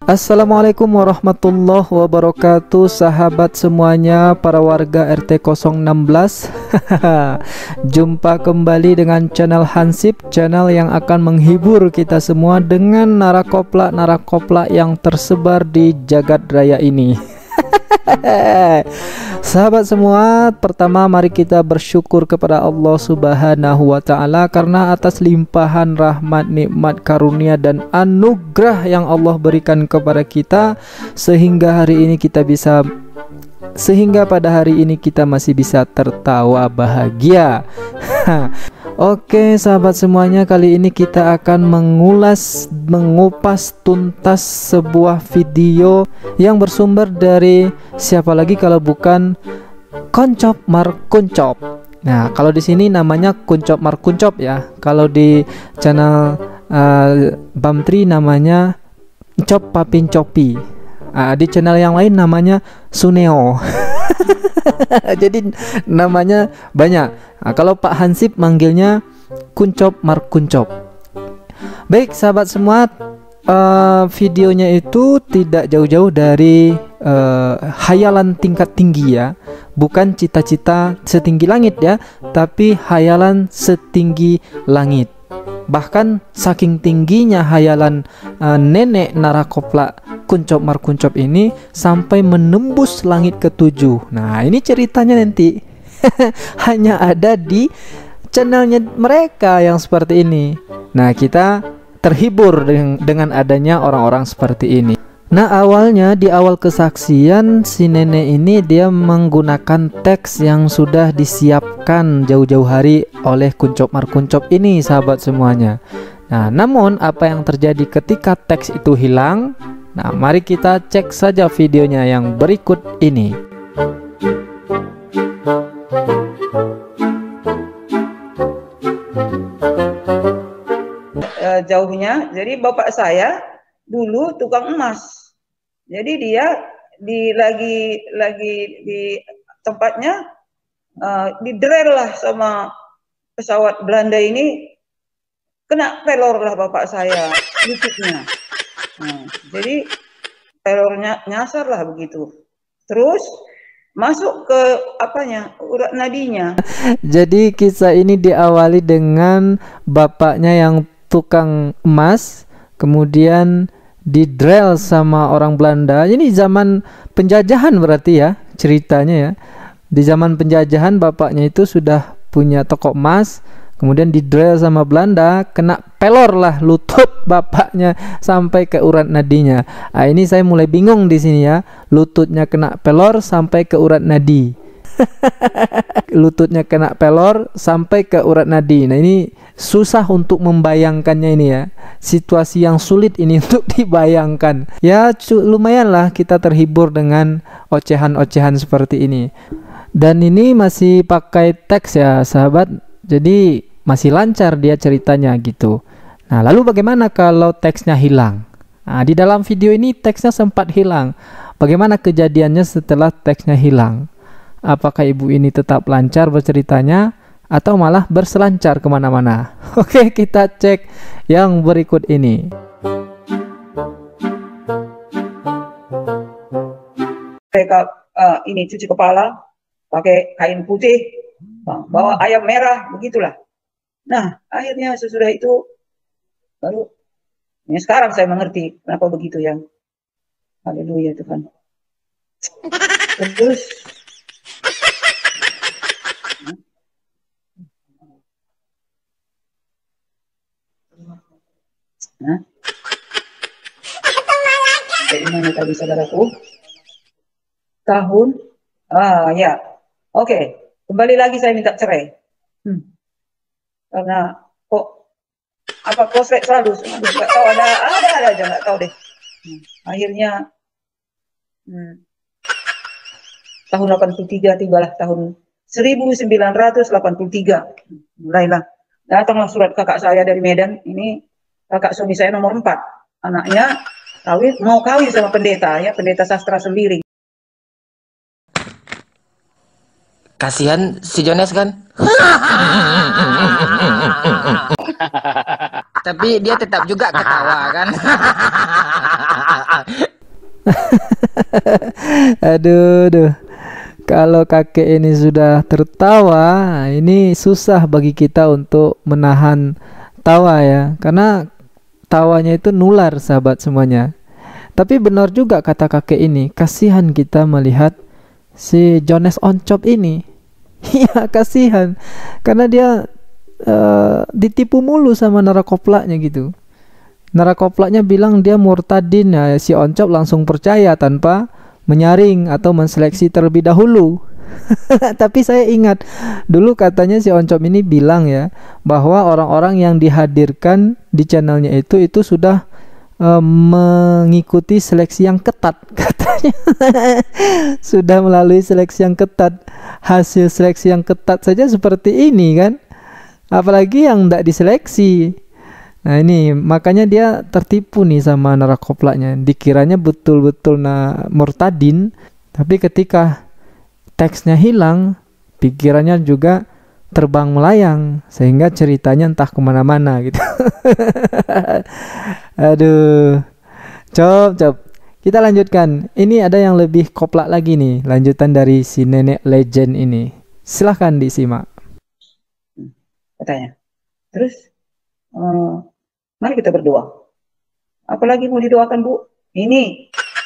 Assalamualaikum warahmatullahi wabarakatuh, sahabat semuanya, para warga RT 016. Jumpa kembali dengan channel Hansip, channel yang akan menghibur kita semua dengan narakoplak yang tersebar di jagat raya ini. Sahabat semua, pertama mari kita bersyukur kepada Allah Subhanahu wa Ta'ala karena atas limpahan rahmat, nikmat, karunia dan anugerah yang Allah berikan kepada kita sehingga pada hari ini kita masih bisa tertawa bahagia. Oke sahabat semuanya, kali ini kita akan mengupas tuntas sebuah video yang bersumber dari siapa lagi kalau bukan Koncop Markuncop. Nah, kalau di sini namanya Kuncop Markuncop ya. Kalau di channel Bamtri namanya Cop Papin Copi. Di channel yang lain namanya Suneo. Jadi namanya banyak. Nah, kalau Pak Hansip manggilnya Kuncop Markuncop. Baik sahabat semua, videonya itu tidak jauh-jauh dari hayalan tingkat tinggi ya. Bukan cita-cita setinggi langit ya, tapi hayalan setinggi langit. Bahkan saking tingginya hayalan nenek narakoplak Kuncop Markuncop ini sampai menembus langit ketujuh. Nah, ini ceritanya nanti hanya ada di channelnya mereka yang seperti ini. Nah, kita terhibur dengan adanya orang-orang seperti ini. Nah, awalnya di awal kesaksian si nenek ini dia menggunakan teks yang sudah disiapkan jauh-jauh hari oleh Kuncop Markuncop ini sahabat semuanya. Nah, namun apa yang terjadi ketika teks itu hilang? Nah, mari kita cek saja videonya yang berikut ini. Jauhnya, jadi bapak saya dulu tukang emas. Jadi dia lagi di tempatnya didrel lah sama pesawat Belanda ini, kena pelor lah bapak saya lututnya. Nah, jadi pelornya nyasar lah begitu. Terus masuk ke urat nadinya. Jadi kisah ini diawali dengan bapaknya yang tukang emas, kemudian didrel sama orang Belanda. Ini zaman penjajahan berarti ya ceritanya ya. Di zaman penjajahan bapaknya itu sudah punya toko emas, kemudian didrel sama Belanda, kena pelor lah lutut bapaknya sampai ke urat nadinya. Nah, ini saya mulai bingung di sini ya. Lututnya kena pelor sampai ke urat nadi. Lututnya kena pelor sampai ke urat nadi. Nah, ini susah untuk membayangkannya ini ya. Situasi yang sulit ini untuk dibayangkan. Ya lumayanlah kita terhibur dengan ocehan-ocehan seperti ini. Dan ini masih pakai teks ya sahabat. Jadi masih lancar dia ceritanya gitu. Nah, lalu bagaimana kalau teksnya hilang? Nah, di dalam video ini teksnya sempat hilang. Bagaimana kejadiannya setelah teksnya hilang? Apakah ibu ini tetap lancar berceritanya atau malah berselancar kemana-mana? Oke, kita cek yang berikut ini. Mereka ini cuci kepala pakai kain putih, bawa ayam merah, begitulah. Nah, akhirnya sesudah itu baru ya sekarang saya mengerti kenapa begitu ya. Haleluya Tuhan. Terus dari mana tadi saudaraku? Tahun ya. Oke, kembali lagi saya minta cerai. Karena koslet selalu nggak tahu, ada aja nggak tahu deh. Akhirnya tahun 83 tibalah tahun 1983 mulailah datanglah surat kakak saya dari Medan. Ini kakak suami saya nomor 4, anaknya mau kawin sama pendeta ya, pendeta sastra Sembiring. Kasihan si Jones kan. Tapi dia tetap juga ketawa kan. Aduh, aduh. Kalau kakek ini sudah tertawa, ini susah bagi kita untuk menahan tawa ya, karena tawanya itu nular sahabat semuanya. Tapi benar juga kata kakek ini, kasihan kita melihat si Jones Oncop ini. Iya kasihan, karena dia ditipu mulu sama narakoplaknya gitu. Narakoplaknya bilang dia murtadin, ya si Oncop langsung percaya tanpa menyaring atau menseleksi terlebih dahulu. Tapi saya ingat dulu katanya si Oncop ini bilang ya, bahwa orang-orang yang dihadirkan di channelnya itu sudah mengikuti seleksi yang ketat katanya. Sudah melalui seleksi yang ketat. Hasil seleksi yang ketat saja seperti ini kan, apalagi yang tidak diseleksi. Nah ini makanya dia tertipu nih sama narakoplaknya. Dikiranya betul-betul murtadin, tapi ketika teksnya hilang, pikirannya juga terbang melayang, sehingga ceritanya entah kemana-mana gitu. Aduh, cop. Kita lanjutkan. Ini ada yang lebih koplak lagi nih, lanjutan dari si nenek legend ini. Silahkan disimak. Katanya. Terus, mari kita berdoa. Apalagi mau didoakan, Bu? Ini.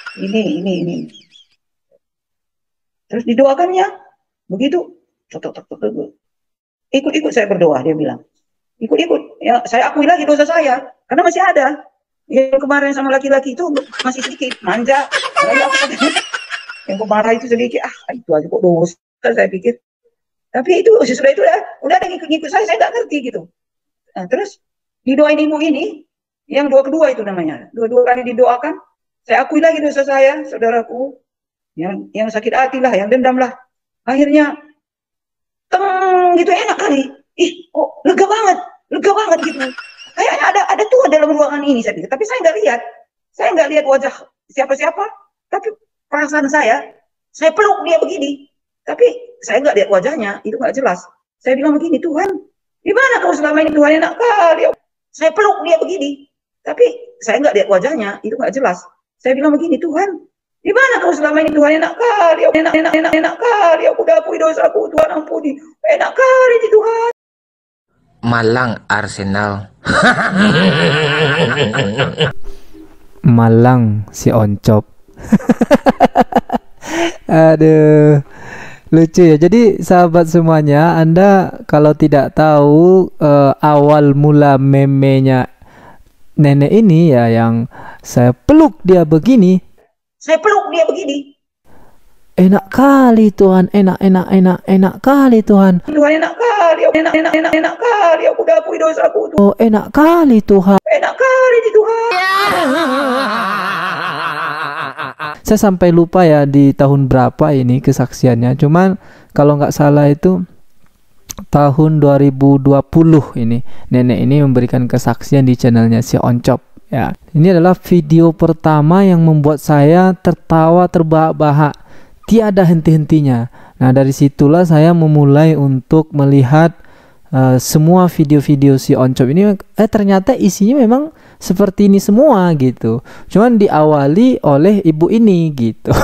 Terus didoakannya, begitu. Ikut-ikut saya berdoa, dia bilang. Ikut-ikut. Ya, saya akui lagi dosa saya, karena masih ada. Yang kemarin sama laki-laki itu masih sedikit, manja. Yang kemarin itu sedikit, itu aja kok dosa, saya pikir. Tapi itu sesudah itu udah ada ngikut-ngikut saya nggak ngerti gitu. Nah, terus didoain ibu ini, yang kedua itu namanya, dua kali didoakan, saya akui lagi dosa saya, saudaraku, yang sakit hati lah, yang dendam lah. Akhirnya, gitu enak kali. Kok lega banget gitu. Kayaknya ada Tuhan dalam ruangan ini, saya pikir. Tapi saya nggak lihat wajah siapa-siapa. Tapi perasaan saya peluk dia begini. Tapi saya nggak lihat wajahnya, itu nggak jelas. Saya bilang begini, Tuhan, di mana kau selama ini? Tuhan enak kali. Saya peluk dia begini. Tapi saya nggak lihat wajahnya, itu nggak jelas. Saya bilang begini, Tuhan, di mana kau selama ini? Tuhan enak kali. Enak kali. Aku udah akui dosaku, Tuhan ampuni. Enak kali di Tuhan. Malang Arsenal. Malang si Oncop. Aduh, lucu ya. Jadi sahabat semuanya, Anda kalau tidak tahu awal mula memenya nenek ini ya, yang saya peluk dia begini. Enak kali Tuhan, enak kali Tuhan. Tuhan enak kali, enak kali. Aku udah akui dosaku. Oh, enak kali Tuhan. Enak kali di Tuhan. Saya sampai lupa ya di tahun berapa ini kesaksiannya. Cuman kalau nggak salah itu tahun 2020 ini nenek ini memberikan kesaksian di channelnya si Oncop. Ya, ini adalah video pertama yang membuat saya tertawa terbahak-bahak, tiada henti-hentinya. Nah dari situlah saya memulai untuk melihat semua video-video si Oncop ini. Ternyata isinya memang seperti ini semua gitu. Cuman diawali oleh ibu ini gitu.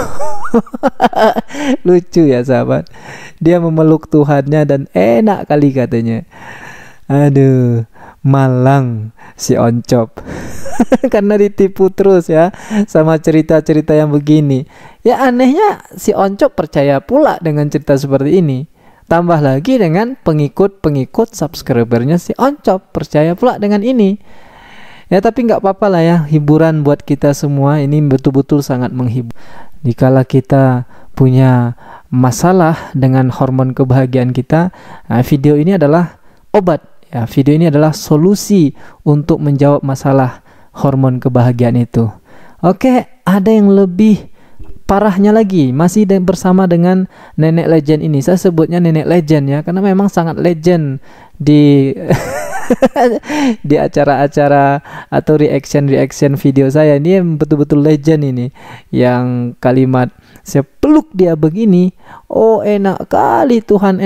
Lucu ya sahabat. Dia memeluk Tuhannya dan enak kali katanya. Aduh, malang si Oncop. Karena ditipu terus ya sama cerita-cerita yang begini. Ya anehnya si Oncop percaya pula dengan cerita seperti ini. Tambah lagi dengan pengikut subscribernya si Oncop percaya pula dengan ini. Ya tapi nggak apa-apa lah ya, hiburan buat kita semua. Ini betul-betul sangat menghibur. Dikala kita punya masalah dengan hormon kebahagiaan kita, nah, video ini adalah obat. Ya, video ini adalah solusi untuk menjawab masalah hormon kebahagiaan itu. Oke, ada yang lebih parahnya lagi, masih bersama dengan nenek legend ini. Saya sebutnya nenek legend ya, karena memang sangat legend di di acara-acara atau reaction video saya. Ini betul-betul legend ini. Yang kalimat saya peluk dia begini, oh enak kali Tuhan,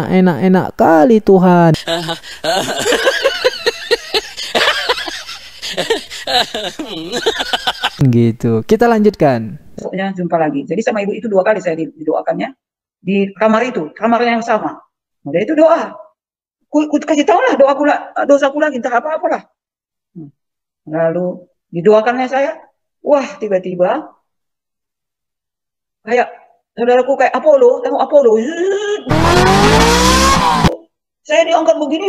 enak kali Tuhan. Gitu. Kita lanjutkan. Besoknya jumpa lagi. Jadi sama ibu itu 2 kali saya didoakannya di kamar itu, kamarnya yang sama. Nah, dia itu doa. Ku kasih tahu lah dosaku lagi, entah apa-apa lah. Lalu didoakannya saya, wah tiba-tiba kayak saudaraku kayak Apollo, tengok Apollo. Saya diangkat begini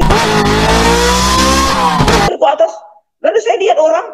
ke atas. Lalu saya lihat orang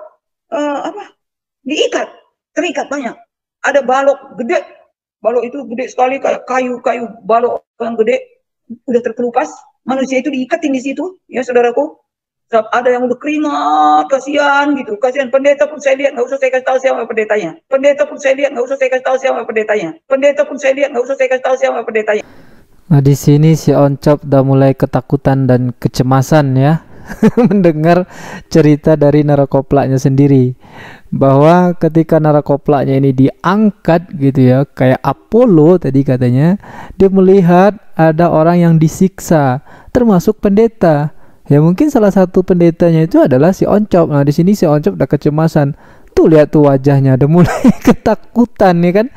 terikat banyak. Ada balok gede. Balok itu gede sekali kayak kayu balok yang gede udah terkelupas. Manusia itu diikatin di situ, ya saudaraku. Ada yang udah keringat, kasihan gitu. Kasihan pendeta pun saya lihat, nggak usah saya kasih tahu siapa pendetanya. Pendeta pun saya lihat, nggak usah saya kasih tahu siapa pendetanya. Pendeta pun saya lihat, nggak usah saya kasih tahu siapa pendetanya. Nah, di sini si Oncop udah mulai ketakutan dan kecemasan ya. Mendengar cerita dari narakoplaknya sendiri, bahwa ketika narakoplaknya ini diangkat gitu ya, kayak Apollo tadi katanya, dia melihat ada orang yang disiksa, termasuk pendeta. Ya mungkin salah satu pendetanya itu adalah si Oncop. Nah, di sini si Oncop udah kecemasan. Tuh lihat tuh wajahnya udah mulai ketakutan ya kan.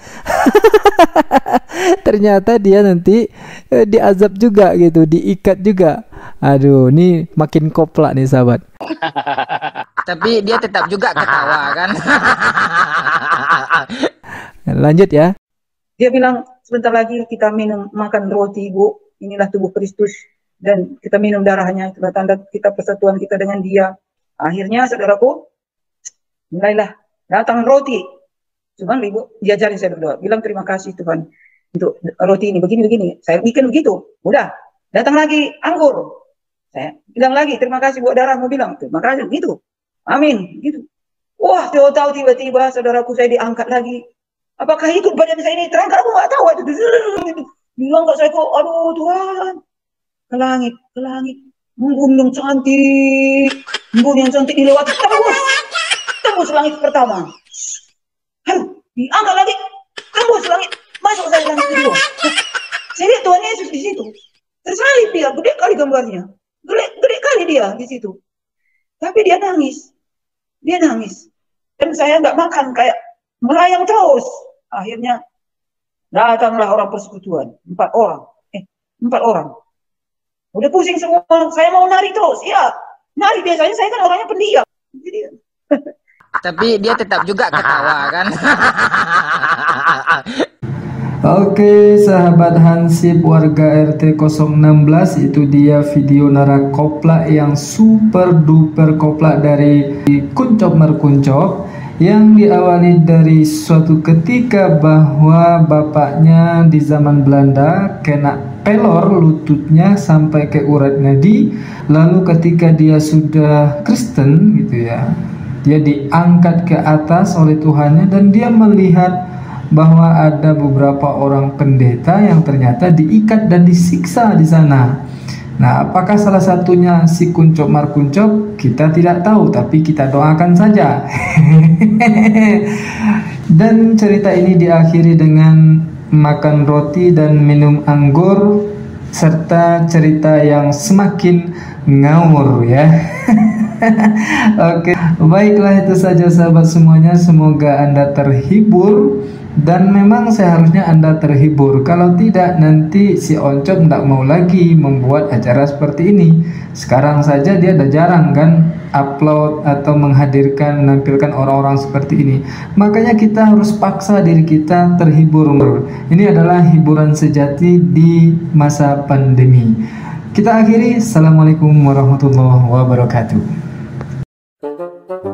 Ternyata dia nanti diazab juga gitu, diikat juga. Aduh, ini makin koplak nih sahabat. Tapi dia tetap juga ketawa kan. Lanjut ya. Dia bilang sebentar lagi kita makan roti Bu, inilah tubuh Kristus dan kita minum darahnya, itulah tanda kita persatuan kita dengan Dia. Akhirnya saudaraku, mulailah datang roti. Cuman ibu diajarin saya berdoa, bilang terima kasih Tuhan untuk roti ini begini. Saya bikin begitu. Udah, datang lagi anggur. Saya bilang lagi terima kasih buat darahmu, bilang terima kasih gitu. Amin gitu. Wah, tahu tiba-tiba saudaraku saya diangkat lagi. Apakah ikut badan saya ini terangkat? Aku nggak tahu. Bilang nggak saya kok, aduh Tuhan, ke langit. Embun yang cantik dilewati tembus langit pertama. Diangkat lagi, tembus langit, masuk saya langit kedua. Saya lihat Tuhan Yesus di situ. Tersalib dia, gede kali gambarnya. Gede kali dia di situ. Tapi dia nangis. Dan saya nggak makan, kayak melayang terus. Akhirnya datanglah orang persekutuan, 4 orang. Udah pusing semua, saya mau nari terus. Ya, nari biasanya saya kan orangnya pendiam. Jadi, tapi dia tetap juga ketawa kan. Oke, sahabat Hansip warga RT 016, itu dia video narakoplak yang super duper koplak dari Kuncop Markuncop, yang diawali dari suatu ketika bahwa bapaknya di zaman Belanda kena pelor lututnya sampai ke urat nadi. Lalu ketika dia sudah Kristen gitu ya, dia diangkat ke atas oleh Tuhannya dan dia melihat bahwa ada beberapa orang pendeta yang ternyata diikat dan disiksa di sana. Nah, apakah salah satunya si Kuncop Markuncop? Kita tidak tahu, tapi kita doakan saja. Dan cerita ini diakhiri dengan makan roti dan minum anggur, serta cerita yang semakin ngawur ya. Oke, baiklah itu saja sahabat semuanya. Semoga Anda terhibur. Dan memang seharusnya Anda terhibur. Kalau tidak, nanti si Oncop tidak mau lagi membuat acara seperti ini. Sekarang saja dia udah jarang kan upload atau menampilkan orang-orang seperti ini. Makanya kita harus paksa diri kita terhibur. Ini adalah hiburan sejati di masa pandemi. Kita akhiri. Assalamualaikum warahmatullahi wabarakatuh.